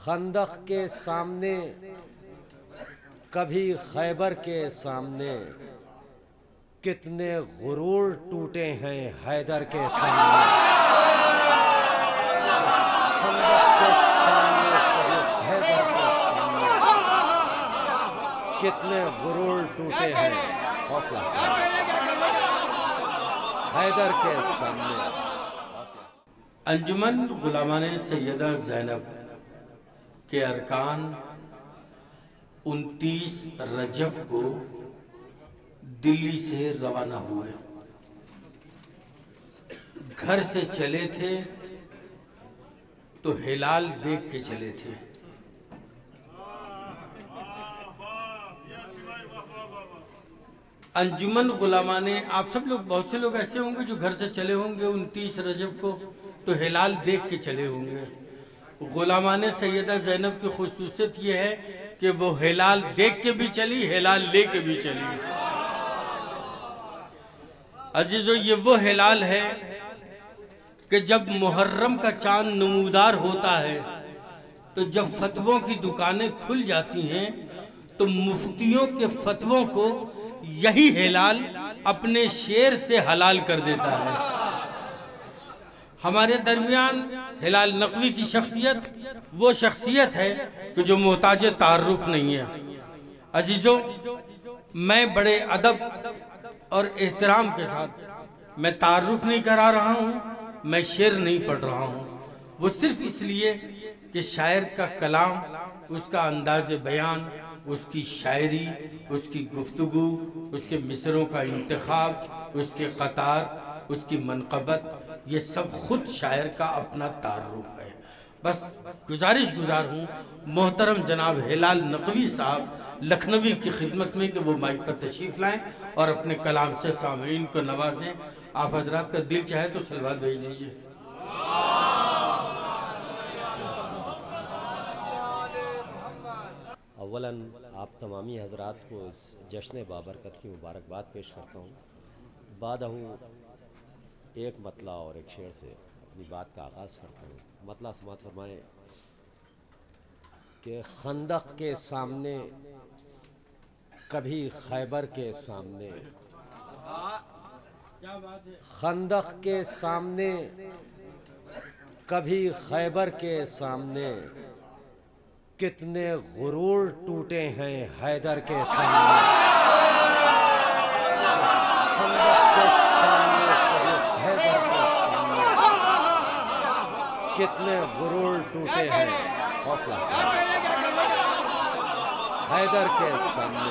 خندق کے سامنے کبھی خیبر کے سامنے کتنے غرور ٹوٹے ہیں حیدر کے سامنے۔ خندق کے سامنے کبھی خیبر کے سامنے کتنے غرور ٹوٹے ہیں حوصلہ حیدر کے سامنے۔ انجمن غلامان سیدہ زینب کے ارکان 29 رجب کو دلی سے روانہ ہوئے۔ گھر سے چلے تھے تو ہلال دیکھ کے چلے تھے۔ انجمن غلامان، آپ سب لوگ، بہت سے لوگ ایسے ہوں گے جو گھر سے چلے ہوں گے 29 رجب کو تو ہلال دیکھ کے چلے ہوں گے۔ غلامان سیدہ زینب کی خصوصیت یہ ہے کہ وہ ہلال دیکھ کے بھی چلی، ہلال لے کے بھی چلی۔ عزیزو، یہ وہ ہلال ہے کہ جب محرم کا چاند نمودار ہوتا ہے تو جب فتووں کی دکانیں کھل جاتی ہیں تو مفتیوں کے فتووں کو یہی ہلال اپنے شیر سے حلال کر دیتا ہے۔ ہمارے درمیان ہلال نقوی کی شخصیت وہ شخصیت ہے کہ جو محتاج تعارف نہیں ہے۔ عزیزو، میں بڑے ادب اور احترام کے ساتھ میں تعارف نہیں کرا رہا ہوں، میں شعر نہیں پڑھ رہا ہوں، وہ صرف اس لیے کہ شاعر کا کلام، اس کا انداز بیان، اس کی شاعری، اس کی گفتگو، اس کے مصروں کا انتخاب، اس کے قطعات، اس کی منقبت، یہ سب خود شاعر کا اپنا تعارف ہے۔ بس گزارش گزار ہوں محترم جناب ہلال نقوی صاحب لکھنوی کی خدمت میں کہ وہ مائک پر تشریف لائیں اور اپنے کلام سے سامعین کو نوازیں۔ آپ حضرات کا دل چاہے تو صلوات بھیج دیجئے۔ اولاً آپ تمامی حضرات کو اس جشن بابرکت کی مبارکباد پیش کرتا ہوں۔ بعدہ ایک مطلع اور ایک شعر سے اپنی بات کا آغاز کرتا ہوں۔ مطلع سماعت فرمائیں کہ خندق کے سامنے کبھی خیبر کے سامنے، خندق کے سامنے کبھی خیبر کے سامنے کتنے غرور ٹوٹے ہیں حیدر کے سامنے۔ خندق کے سامنے کبھی خیبر کے سامنے کتنے غرور ٹوٹے ہیں حوصلہ حیدر کے سامنے۔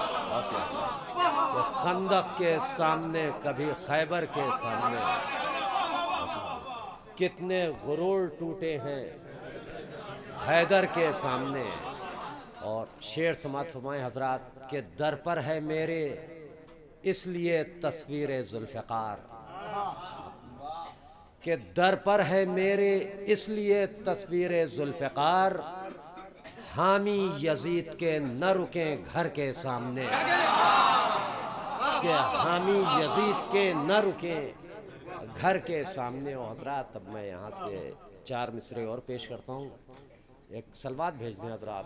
خندق کے سامنے کبھی خیبر کے سامنے کتنے غرور ٹوٹے ہیں حیدر کے سامنے۔ اور شعر سماعت فرمائیں حضرات کہ در پر ہے میرے اس لیے تصویر ذوالفقار، کہ در پر ہے میرے اس لیے تصویر ذوالفقار، حامی یزید کے نہ رکیں گھر کے سامنے، کہ حامی یزید کے نہ رکیں گھر کے سامنے۔ اور حضرات اب میں یہاں سے 4 مصرے اور پیش کرتا ہوں، ایک صلوات بھیج دیں حضرات۔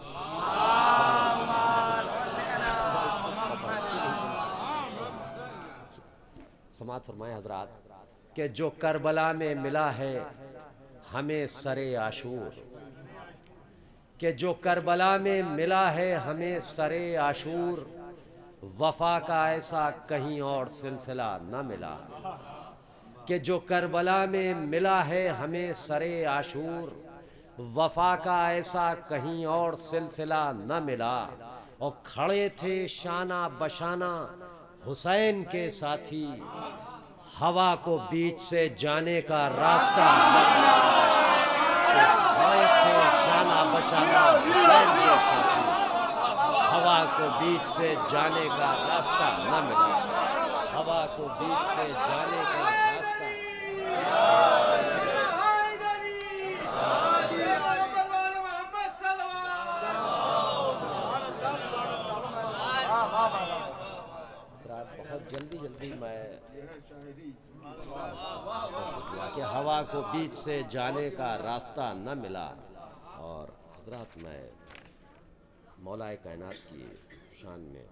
سماعت فرمائیں حضرات کہ جو کربلا میں ملا ہے ہمیں سر عاشور، کہ جو کربلا میں ملا ہے ہمیں سر عاشور، وفا کا ایسا کہیں اور سلسلہ نہ ملا، کہ جو کربلا میں ملا ہے ہمیں سر عاشور، وفا کا ایسا کہیں اور سلسلہ نہ ملا۔ اور کھڑے تھے شانہ بشانہ حسین کے ساتھی، ہوا کو بیچ سے جانے کا راستہ نہ ملا، کھڑے تھے شانہ بشانہ حسین کے ساتھی، ہوا کو بیچ سے جانے کا راستہ نہ ملا، ہوا کو بیچ سے جانے کا راستہ۔ بہت جلدی میں کہ ہوا کو بیچ سے جانے کا راستہ نہ ملا۔ اور حضرت حضرات میں مولا کائنات کی شان میں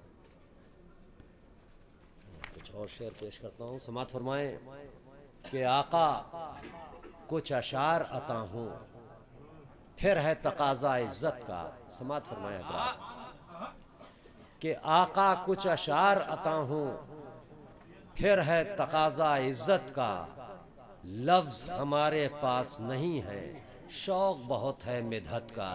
کچھ اور شعر پیش کرتا ہوں. سماعت فرمائیں کہ آقا کچھ اشعار عطا ہوں پھر ہے تقاضا عزت کا. سماعت فرمائیں حضرات کہ آقا کچھ اشعار عطا ہوں پھر ہے تقاضا عزت کا. لفظ ہمارے پاس نہیں ہے شوق بہت ہے مدحت کا.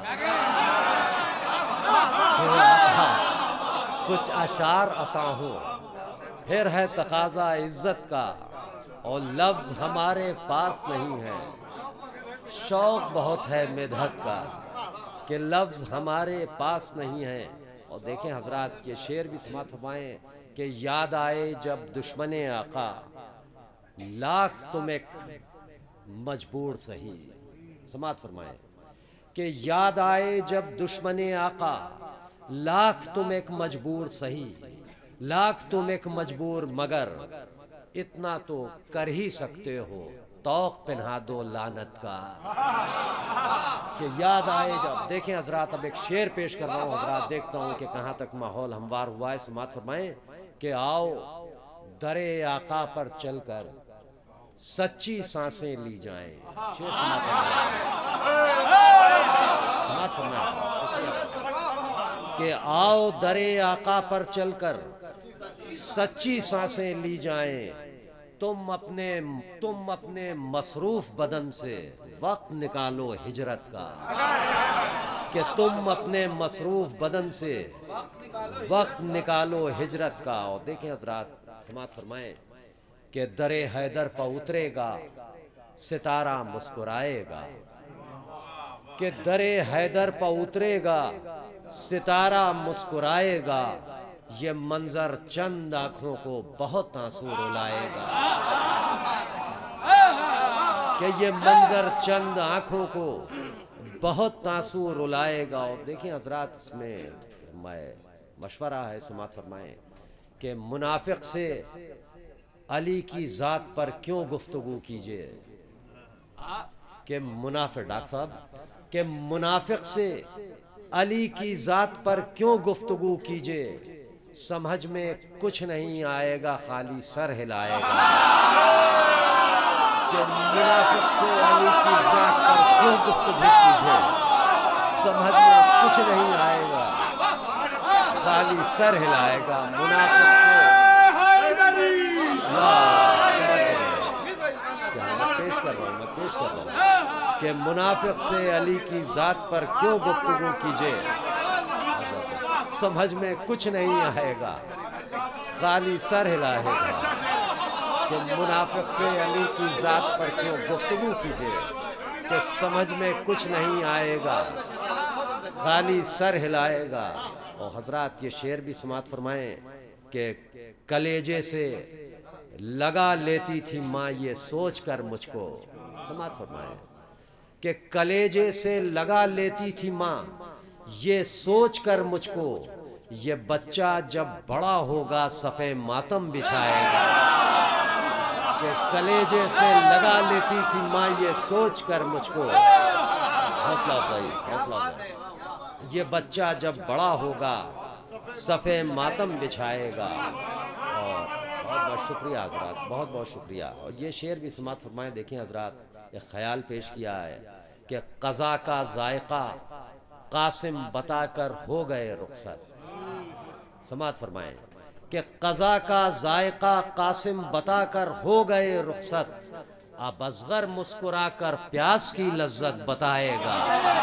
کچھ اشعار عطا ہوں پھر ہے تقاضا عزت کا اور لفظ ہمارے پاس نہیں ہے شوق بہت ہے مدحت کا. کہ لفظ ہمارے پاس نہیں ہے. اور دیکھیں حضرات یہ شعر بھی سماعت فرمائیں کہ یاد آئے جب دشمن آقا لاکھ تم ایک مجبور سہی. سماعت فرمائیں کہ یاد آئے جب دشمن آقا لاکھ تم ایک مجبور سہی. لاکھ تم ایک مجبور مگر اتنا تو کر ہی سکتے ہو توق پہنا دو لعنت کا. کہ یاد آئے جب. دیکھیں حضرات اب ایک شعر پیش کر رہا ہوں حضرات, دیکھتا ہوں کہ کہاں تک ماحول ہموار ہوا ہے. سماعت فرمائیں کہ آؤ درے آقا پر چل کر سچی سانسیں لی جائیں. شعر سماعت فرمائیں کہ آؤ درے آقا پر چل کر سچی سانسیں لی جائیں. تم اپنے مصروف بدن سے وقت نکالو ہجرت کا. کہ تم اپنے مصروف بدن سے وقت نکالو ہجرت کا. اور دیکھیں حضرات سماعت فرمائیں کہ در حیدر پہ اترے گا ستارہ مسکرائے گا. کہ در حیدر پہ اترے گا ستارہ مسکرائے گا. یہ منظر چند آنکھوں کو بہت آنسو رلائے گا. کہ یہ منظر چند آنکھوں کو بہت آنسو رلائے گا. اور دیکھیں حضرات اس میں مشورہ ہے. سماعت فرمائیں کہ منافق سے علی کی ذات پر کیوں گفتگو کیجئے. کہ منافق ڈاکٹر صاحب کہ منافق سے علی کی ذات پر کیوں گفتگو کیجئے. سمجھ میں کچھ نہیں آئے گا خالی سر ہلائے گا. کہ منافق سے علی کی ذات پر کیوں گفتگو کیجئے. سمجھ میں کچھ نہیں آئے گا خالی سر ہلائے گا. منافق سے پیش کر رہا ہوں کہ منافق سے علی کی ذات پر کیوں گفتگو کیجئے. سمجھ میں کچھ نہیں آئے گا خالی سر ہلائے گا. کہ منافق سے علی کی ذات پر کیوں گفتگو کیجئے. کہ سمجھ میں کچھ نہیں آئے گا خالی سر ہلائے گا. اور حضرات یہ شعر بھی سماعت فرمائیں کہ کلیجے سے لگا لیتی تھی ماں یہ سوچ کر مجھ کو. سماعت فرمائیں کہ کلیجے سے لگا لیتی تھی ماں یہ سوچ کر مجھ کو یہ بچہ جب بڑا ہوگا صفے ماتم بچھائے گا. کہ کلیجے سے لگا لیتی تھی ماں یہ سوچ کر مجھ کو. حوصلہ افزائی. یہ بچہ جب بڑا ہوگا صفے ماتم بچھائے گا. اور بہت بہت شکریہ حضرات, بہت بہت شکریہ. اور یہ شعر بھی سماعت فرمائیں. دیکھیں حضرات ایک خیال پیش کیا ہے کہ قضا کا ذائقہ قاسم بتا کر ہو گئے رخصت. سماعت فرمائیں کہ قضا کا ذائقہ قاسم بتا کر ہو گئے رخصت. اب اصغر مسکرا کر پیاس کی لذت بتائے گا.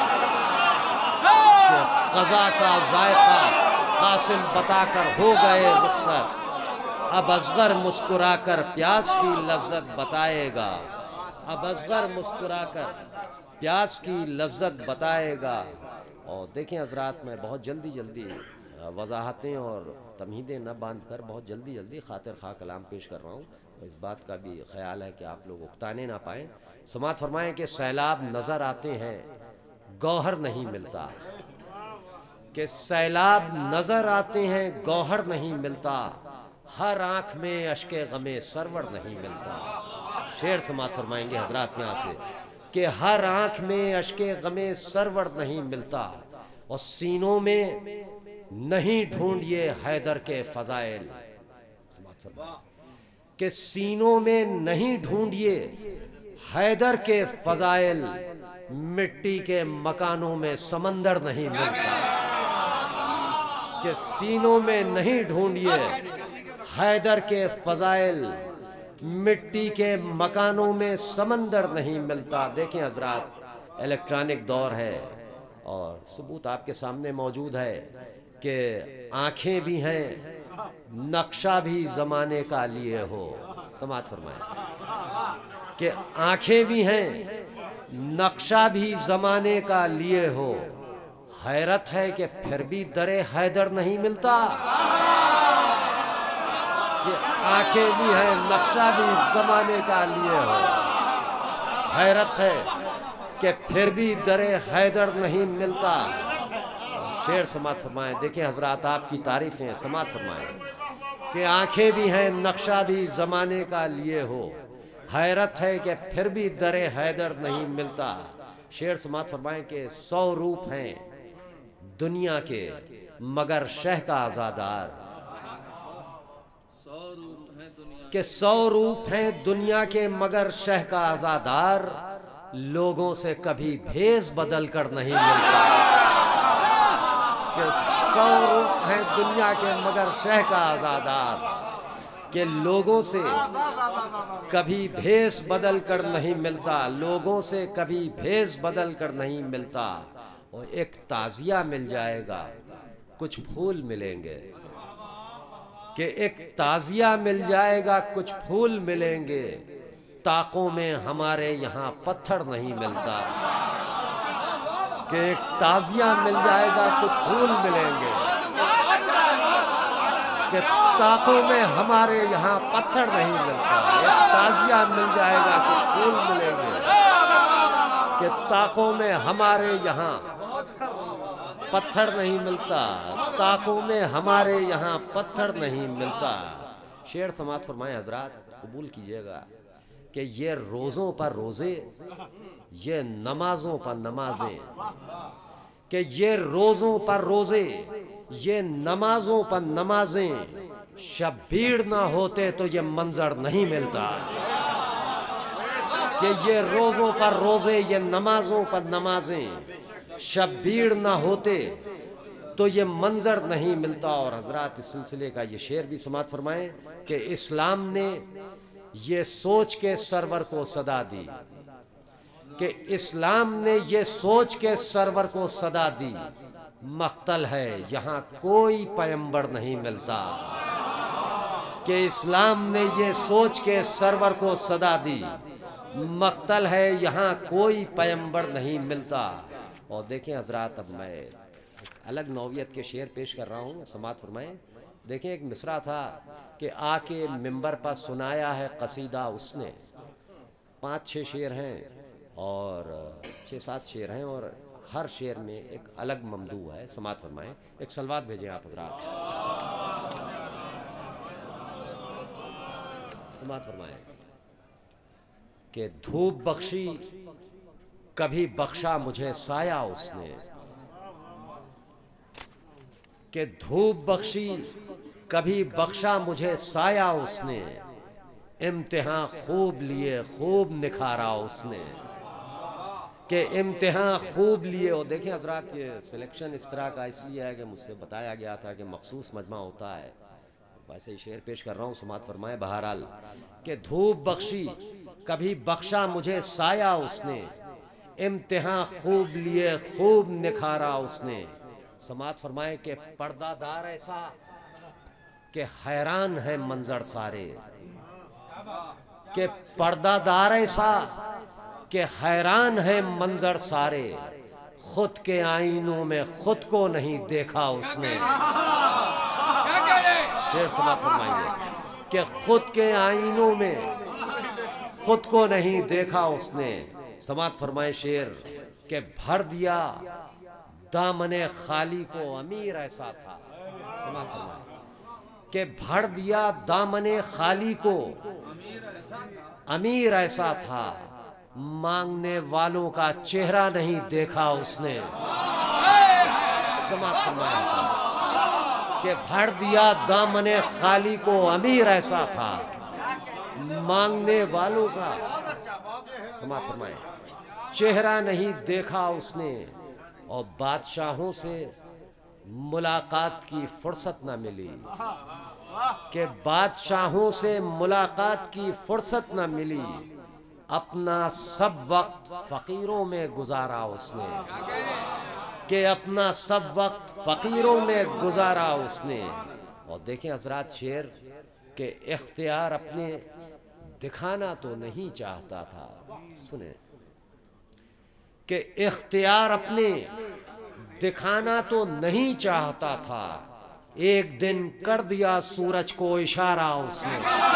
کہ قضا کا ذائقہ قاسم بتا کر ہو گئے رخصت. اب اصغر مسکرا کر پیاس کی لذت بتائے گا. اب اصغر مسکرا کر پیاس کی لذت بتائے گا. اور دیکھیں حضرات میں بہت جلدی وضاحتیں اور تمہیدیں نہ باندھ کر بہت جلدی خاطر خواہ کلام پیش کر رہا ہوں. اس بات کا بھی خیال ہے کہ آپ لوگ اکتانے نہ پائیں. سماعت فرمائیں کہ سیلاب نظر آتے ہیں گوہر نہیں ملتا. کہ سیلاب نظر آتے ہیں گوہر نہیں ملتا. ہر آنکھ میں اشک غم سرور نہیں ملتا. شعر سماعت فرمائیں گے حضرات یہاں سے کہ ہر آنکھ میں اشک غم سرور نہیں ملتا، اور سینوں میں نہیں ڈھونڈیے حیدر کے فضائل، کہ سینوں میں نہیں ڈھونڈیے حیدر کے فضائل، مٹی کے مکانوں میں سمندر نہیں ملتا، کہ سینوں میں نہیں ڈھونڈیے حیدر کے فضائل، مٹی کے مکانوں میں سمندر نہیں ملتا۔ دیکھیں حضرات، الیکٹرانک دور ہے اور ثبوت آپ کے سامنے موجود ہے کہ آنکھیں بھی ہیں، نقشہ بھی زمانے کا لیے ہو، سماعت فرمائیں، کہ آنکھیں بھی ہیں، نقشہ بھی زمانے کا لیے ہو، حیرت ہے کہ پھر بھی در حیدر نہیں ملتا، کہ آنکھیں بھی ہیں، نقشہ بھی زمانے کا لیے ہو، حیرت ہے کہ پھر بھی در حیدر نہیں ملتا۔ شعر سماعت فرمائیں، دیکھیں حضرات آپ کی تعریفیں، سماعت فرمائیں، کہ آنکھیں بھی ہیں، نقشہ بھی زمانے کا لیے ہو، حیرت ہے کہ پھر بھی در حیدر نہیں ملتا۔ شعر سماعت فرمائیں کہ 100 روپ ہیں دنیا کے مگر شہ کا عزادار، کہ 100 روپ ہیں دنیا کے مگر شہ کا عزادار، لوگوں سے کبھی بھیس بدل کر نہیں ملتا، کہ 100 روپ ہیں دنیا کے مگر شہ کا عزادار، کہ لوگوں سے کبھی بھیس بدل کر نہیں ملتا، لوگوں سے کبھی بھیس بدل کر نہیں ملتا، اور ایک تعزیہ مل جائے گا کچھ پھول ملیں گے، کہ ایک تعزیہ مل جائے گا کچھ پھول ملیں گے، طاقوں میں ہمارے یہاں پتھر نہیں ملتا، کہ ایک تعزیہ مل جائے گا کچھ پھول ملیں گے، کہ طاقوں میں ہمارے یہاں پتھر نہیں ملتا، ایک تعزیہ مل جائے گا کچھ پھول ملیں گے، کہ طاقوں میں ہمارے یہاں پتھر نہیں ملتا، طاقوں میں ہمارے یہاں پتھر نہیں ملتا۔ شعر سماعت فرمائیں حضرات، قبول کیجئے گا کہ یہ روزوں پر روزے، یہ نمازوں پر نمازیں، کہ یہ روزوں پر روزے، یہ نمازوں پر نمازیں، شبیر نہ ہوتے تو یہ منظر نہیں ملتا، کہ یہ روزوں پر روزے، یہ نمازوں پر نمازیں، شبیر نہ ہوتے تو یہ منظر نہیں ملتا۔ اور حضرات اس سلسلے کا یہ شعر بھی سماعت فرمائیں کہ اسلام نے یہ سوچ کے سرور کو صدا دی، کہ اسلام نے یہ سوچ کے سرور کو صدا دی، مقتل ہے یہاں کوئی پیمبر نہیں ملتا، کہ اسلام نے یہ سوچ کے سرور کو صدا دی، مقتل ہے یہاں کوئی پیمبر نہیں ملتا۔ اور دیکھیں حضرات، اب میں ایک الگ نوعیت کے شعر پیش کر رہا ہوں، سماعت فرمائیں۔ دیکھیں ایک مصرع تھا کہ آ کے ممبر پر سنایا ہے قصیدہ اس نے، 5-6 شعر ہیں اور 6-7 شعر ہیں، اور ہر شعر میں ایک الگ ممدوح ہے، سماعت فرمائیں۔ ایک صلوات بھیجیں آپ حضرات، سماعت فرمائیں کہ دھوپ بخشی کبھی بخشا مجھے سایہ اس نے، کہ دھوپ بخشی کبھی بخشا مجھے سایہ اس نے، امتحان خوب لیے خوب نکھارا اس نے، کہ امتحان خوب لیے۔ اور دیکھیں حضرات، یہ سلیکشن اس طرح کا اس لیے ہے کہ مجھ سے بتایا گیا تھا کہ مخصوص مجمع ہوتا ہے، ویسے ہی شعر پیش کر رہا ہوں، سماعت فرمائے۔ بہرحال کہ دھوپ بخشی کبھی بخشا مجھے سایہ اس نے، امتحان خوب لیے خوب نکھارا اس نے، سماعت فرمائے کہ پردہ دار ایسا کہ حیران ہے منظر سارے، کہ پردہ دار ایسا کہ حیران ہے منظر سارے، خود کے آئینوں میں خود کو نہیں دیکھا اس نے، شعر سماعت فرمائیے کہ خود کے آئینوں میں خود کو نہیں دیکھا اس نے، سماعت فرمائے شعر کہ بھر دیا دامن خالی کو امیر ایسا تھا، سماعت فرمائے کہ بھر دیا دامن خالی کو امیر ایسا تھا، مانگنے والوں کا چہرہ نہیں دیکھا اس نے. سماعت فرمایا تھا کہ بھر دیا دامن خالی کو امیر ایسا تھا مانگنے والوں کا سماعت فرمایا چہرہ نہیں دیکھا اس نے. اور بادشاہوں سے ملاقات کی فرصت نہ ملی کہ بادشاہوں سے ملاقات کی فرصت نہ ملی. اپنا سب وقت فقیروں میں گزارا اس نے کہ اپنا سب وقت فقیروں میں گزارا اس نے. اور دیکھیں حضرات شعر کہ اختیار اپنے دکھانا تو نہیں چاہتا تھا. سنیں کہ اختیار اپنے دکھانا تو نہیں چاہتا تھا. ایک دن کر دیا سورج کو اشارہ اس نے.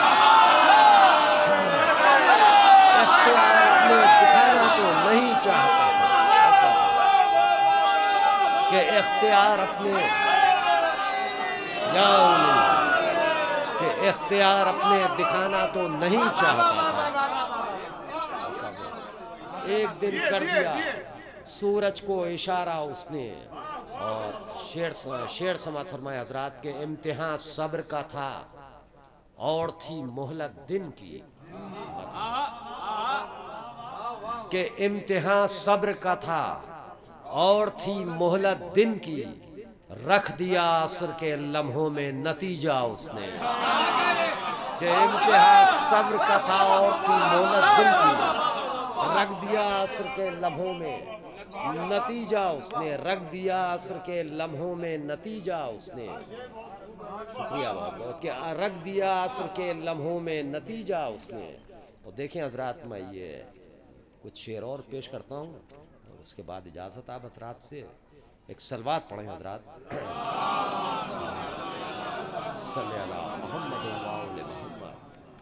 اختیار اپنے دکھانا تو نہیں چاہتا تھا کہ اختیار اپنے کہ اختیار اپنے دکھانا تو نہیں چاہتا تھا. ایک دن کر دیا سورج کو اشارہ اس نے. اور شعر سماعت فرمائے حضرات کے امتحان صبر کا تھا اور تھی مہلت دن کی. کہ امتحان صبر کا تھا اور تھی مہلت دن کی. رکھ دیا عصر کے لمحوں میں نتیجہ اس نے. کہ امتحان صبر کا تھا اور تھی مہلت دن کی. رکھ دیا عصر کے لمحوں میں نتیجہ اس نے. رکھ دیا عصر کے لمحوں میں نتیجہ اس نے. شکریہ بہت بہت کہ رکھ دیا عصر کے لمحوں میں نتیجہ اس نے. اور دیکھیں حضرات میں یہ کچھ شعر اور پیش کرتا ہوں اور اس کے بعد اجازت آپ حضرات سے. ایک سلوات پڑھیں حضرات. صلی اللہ محمد و آل محمد.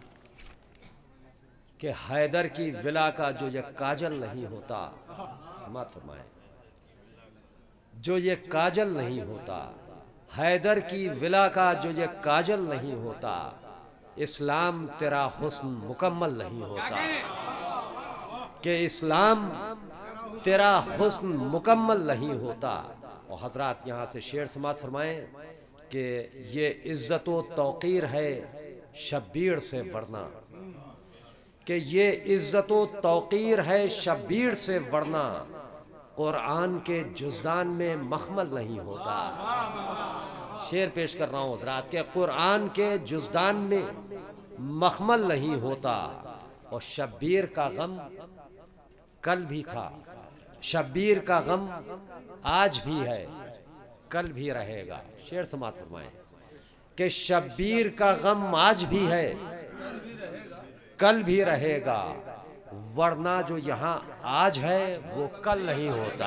کہ حیدر کی ولا کا جو یہ کاجل نہیں ہوتا. سماعت فرمائیں جو یہ کاجل نہیں ہوتا. حیدر کی ولا کا جو یہ کاجل نہیں ہوتا. اسلام تیرا حسن مکمل نہیں ہوتا. کہ اسلام تیرا حسن مکمل نہیں ہوتا. اور حضرات یہاں سے شعر سماعت فرمائیں کہ یہ عزت و توقیر ہے شبیر سے ورنہ. کہ یہ عزت و توقیر ہے شبیر سے ورنہ. قرآن کے جزدان میں مخمل نہیں ہوتا. شعر پیش کر رہا ہوں حضرات کہ قرآن کے جزدان میں مخمل نہیں ہوتا. اور شبیر کا غم کل بھی تھا. شبیر کا غم آج بھی ہے کل بھی رہے گا. شعر سماعت فرمائیں کہ شبیر کا غم آج بھی ہے کل بھی رہے گا. ورنہ جو یہاں آج ہے وہ کل نہیں ہوتا.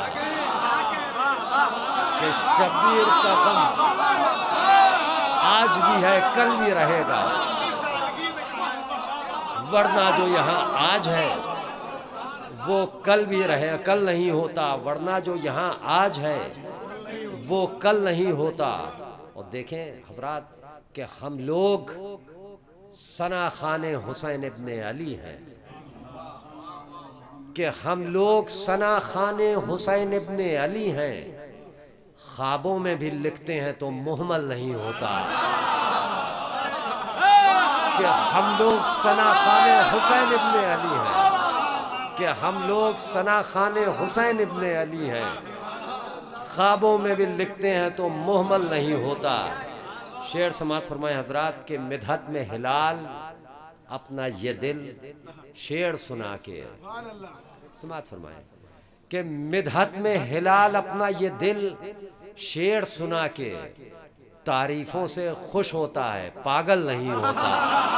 کہ شبیر کا غم آج بھی ہے کل بھی رہے گا. ورنہ جو یہاں آج ہے وہ کل بھی کل نہیں ہوتا. ورنہ جو یہاں آج ہے وہ کل نہیں ہوتا. اور دیکھیں حضرات کہ ہم لوگ ثنا خوان حسین ابن علی ہیں. کہ ہم لوگ ثنا خوان حسین ابن علی ہیں. خوابوں میں بھی لکھتے ہیں تو محمل نہیں ہوتا. کہ ہم لوگ ثنا خوان حسین ابن علی ہیں. کہ ہم لوگ ثنا خوان حسین ابن علی ہیں. خوابوں میں بھی لکھتے ہیں تو محمل نہیں ہوتا. شعر سماعت فرمائے حضرات کہ مدحت میں ہلال اپنا یہ دل شعر سنا کے. سماعت فرمائے کہ مدحت میں ہلال اپنا یہ دل شعر سنا کے. تعریفوں سے خوش ہوتا ہے پاگل نہیں ہوتا.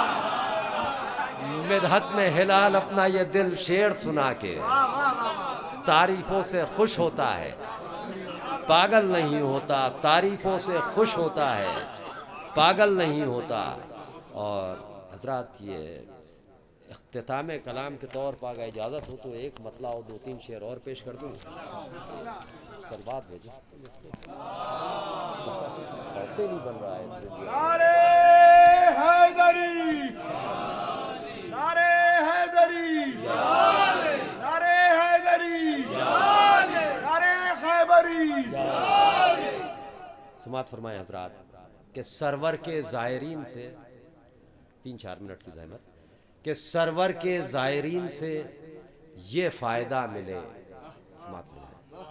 مدحت میں ہلال اپنا یہ دل شعر سنا کے. تعریفوں سے خوش ہوتا ہے پاگل نہیں ہوتا. تعریفوں سے خوش ہوتا ہے پاگل نہیں ہوتا. اور حضرات یہ اختتام کلام کے طور پر اگر اجازت ہو تو ایک مطلع اور 2-3 شعر اور پیش کر دوں. سلوات بھیجو. پڑھتے نہیں بن رہا ہے. نعرہ حیدری نعرہ حیدری سماعت فرمائیں حضرات کہ سرور کے زائرین سے 3-4 منٹ کی زحمت کہ سرور کے زائرین سے یہ فائدہ ملے. سماعت فرمائیں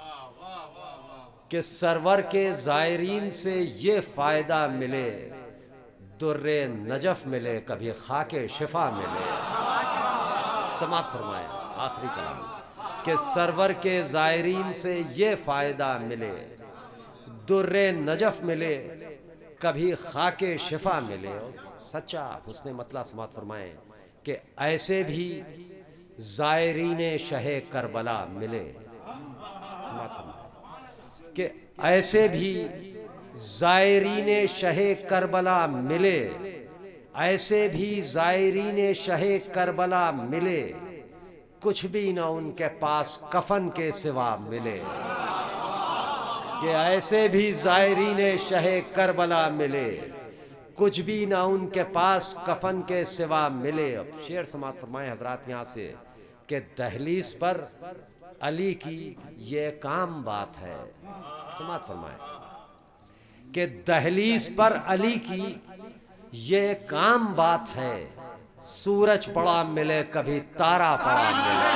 کہ سرور کے زائرین سے یہ فائدہ ملے، در نجف ملے کبھی خاک شفا ملے. سماعت فرمائیں آخری کلام کہ سرور کے زائرین سے یہ فائدہ ملے، در نجف ملے کبھی خاک شفا ملے. سچا حسن مطلع سماعت فرمائیں کہ ایسے بھی زائرین شہ کربلا ملے. سماعت فرمائیں کہ ایسے بھی زائرین شہ کربلا ملے، ایسے بھی زائرین شہ کربلا ملے، کچھ بھی نہ ان کے پاس کفن کے سوا ملے. کہ ایسے بھی زائرین شہ کربلا ملے، کچھ بھی نہ ان کے پاس کفن کے سوا ملے. اب شعر سماعت فرمائیں حضرات یہاں سے کہ دہلیز پر علی کی یہ ایک عام بات ہے. سماعت فرمائیں کہ دہلیز پر علی کی یہ ایک عام بات ہے، سورج پڑا ملے کبھی تارا پڑا ملے.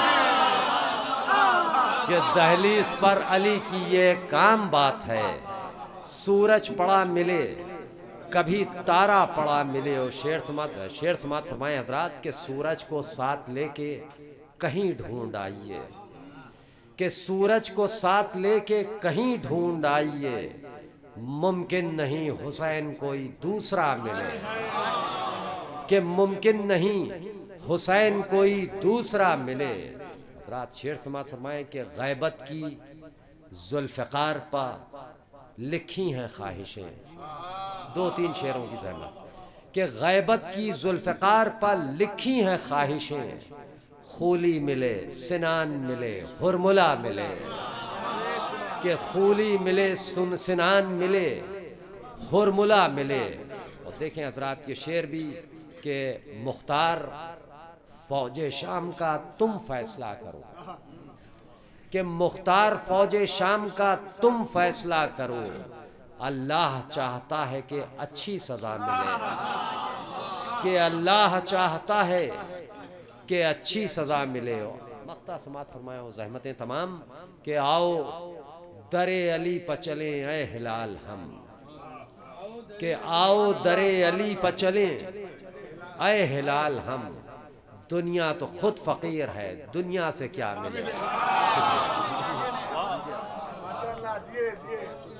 کہ دہلیز پر علی کی یہ ایک عام بات ہے، سورج پڑا ملے کبھی تارا پڑا ملے. اور شعر سماعت فرمائیں حضرات کہ سورج کو ساتھ لے کے کہیں ڈھونڈ آئیے، کہ سورج کو ساتھ لے کے کہیں ڈھونڈ آئیے، ممکن نہیں حسین کوئی دوسرا ملے. کہ ممکن نہیں حسین کوئی دوسرا ملے. حضرات شعر سماعت فرمائیں کہ غیبت کی ذوالفقار پا لکھی ہیں خواہشیں. 2-3 شعروں کی زحمت کہ غیبت کی ذوالفقار پا لکھی ہیں خواہشیں، خولی ملے سنان ملے ہرملا ملے. کہ خولی ملے سنان ملے ہرملا ملے. اور دیکھیں حضرات یہ شعر بھی کہ مختار فوج شام کا تم فیصلہ کرو، کہ مختار فوج شام کا تم فیصلہ کرو، اللہ چاہتا ہے کہ اچھی سزا ملے. کہ اللہ چاہتا ہے کہ اچھی سزا ملے. مقطع سماعت فرمایا ہو زحمتیں تمام کہ آؤ در علی پہ چلیں اے ہلال ہم. کہ آؤ در علی پہ چلیں اے ہلال ہم، دنیا تو خود فقیر ہے دنیا سے کیا ملے. ماشاءاللہ.